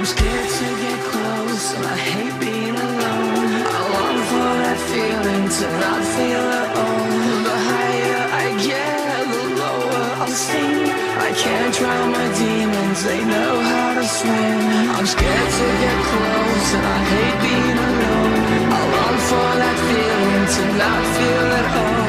scared to get close, and I hate being alone. I long for that feeling to not feel at all. The higher I get, the lower I'll sink. I can't drown my demons, they know how to swim. I'm scared to get close, and I hate being alone. I long for that feeling to not feel at all.